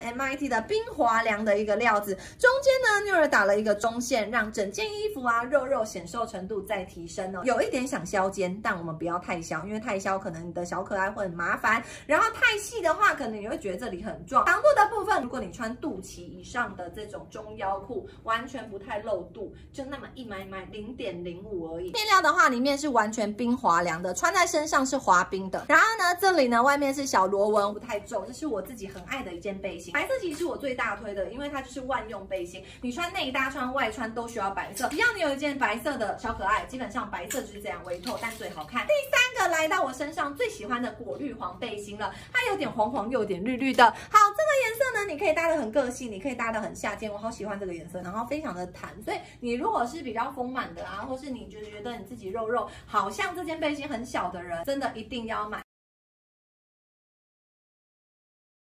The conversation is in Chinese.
MIT 的冰滑凉的一个料子，中间呢Nuuly打了一个中线，让整件衣服啊肉显瘦程度再提升哦。有一点想削肩，但我们不要太削，因为太削可能你的小可爱会很麻烦。然后太细的话，可能你会觉得这里很壮。长度的部分，如果你穿肚脐以上的这种中腰裤，完全不太露肚，就那么一买0.05而已。面料的话，里面是完全冰滑凉的，穿在身上是滑冰的。然后呢，这里呢外面是小螺纹，不太皱，这是我自己很爱的一件背心。白色其实是我最大推的，因为它就是万用背心，你穿内搭穿外穿都需要白色。只要你有一件白色的小可爱，基本上白色就是这样微透，但最好看。第三个来到我身上最喜欢的果绿黄背心了，它有点黄黄又有点绿绿的。好，这个颜色呢，你可以搭得很个性，你可以搭得很夏天，我好喜欢这个颜色，然后非常的弹。所以你如果是比较丰满的啊，或是你就觉得你自己肉好像这件背心很小的人，真的一定要买。